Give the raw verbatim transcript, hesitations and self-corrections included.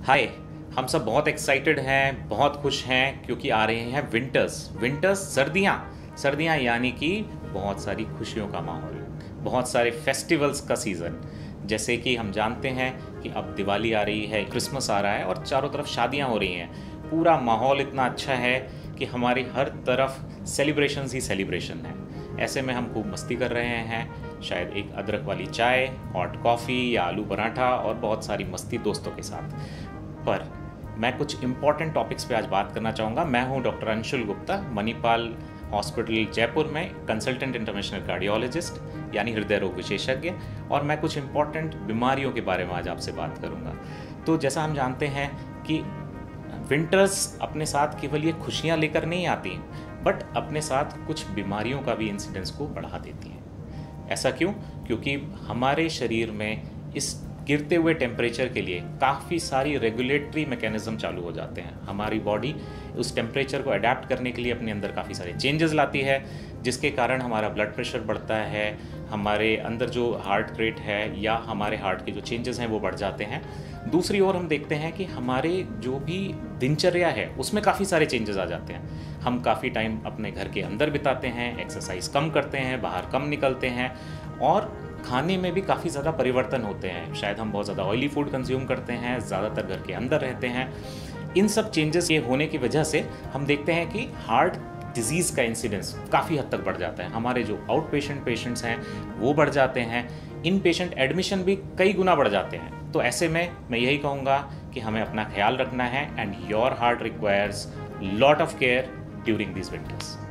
हाय। हम सब बहुत एक्साइटेड हैं, बहुत खुश हैं क्योंकि आ रहे हैं विंटर्स। विंटर्स सर्दियाँ सर्दियाँ यानी कि बहुत सारी खुशियों का माहौल, बहुत सारे फेस्टिवल्स का सीज़न। जैसे कि हम जानते हैं कि अब दिवाली आ रही है, क्रिसमस आ रहा है और चारों तरफ शादियाँ हो रही हैं। पूरा माहौल इतना अच्छा है कि हमारी हर तरफ सेलिब्रेशंस ही सेलिब्रेशन है। ऐसे में हम खूब मस्ती कर रहे हैं, शायद एक अदरक वाली चाय, हॉट कॉफ़ी या आलू पराठा और बहुत सारी मस्ती दोस्तों के साथ। पर मैं कुछ इम्पॉर्टेंट टॉपिक्स पे आज बात करना चाहूँगा। मैं हूँ डॉक्टर अंशुल गुप्ता, मणिपाल हॉस्पिटल जयपुर में कंसल्टेंट इंटरवेंशनल कार्डियोलॉजिस्ट यानी हृदय रोग विशेषज्ञ, और मैं कुछ इम्पॉर्टेंट बीमारियों के बारे में आज आपसे बात करूँगा। तो जैसा हम जानते हैं कि विंटर्स अपने साथ केवल ये खुशियाँ लेकर नहीं आती, बट अपने साथ कुछ बीमारियों का भी इंसिडेंस को बढ़ा देती हैं। ऐसा क्यों? क्योंकि हमारे शरीर में इस गिरते हुए टेम्परेचर के लिए काफ़ी सारी रेगुलेटरी मैकेनिज्म चालू हो जाते हैं। हमारी बॉडी उस टेम्परेचर को अडेप्ट करने के लिए अपने अंदर काफ़ी सारे चेंजेस लाती है, जिसके कारण हमारा ब्लड प्रेशर बढ़ता है, हमारे अंदर जो हार्ट रेट है या हमारे हार्ट के जो चेंजेस हैं वो बढ़ जाते हैं। दूसरी ओर हम देखते हैं कि हमारे जो भी दिनचर्या है उसमें काफ़ी सारे चेंजेस आ जाते हैं। हम काफ़ी टाइम अपने घर के अंदर बिताते हैं, एक्सरसाइज कम करते हैं, बाहर कम निकलते हैं और खाने में भी काफ़ी ज़्यादा परिवर्तन होते हैं। शायद हम बहुत ज़्यादा ऑयली फूड कंज्यूम करते हैं, ज़्यादातर घर के अंदर रहते हैं। इन सब चेंजेस के होने की वजह से हम देखते हैं कि हार्ट डिजीज़ का इंसिडेंस काफ़ी हद तक बढ़ जाता है। हमारे जो आउट पेशेंट पेशेंट्स हैं वो बढ़ जाते हैं, इन पेशेंट एडमिशन भी कई गुना बढ़ जाते हैं। तो ऐसे में मैं यही कहूँगा कि हमें अपना ख्याल रखना है and your heart requires lot of care during this winters.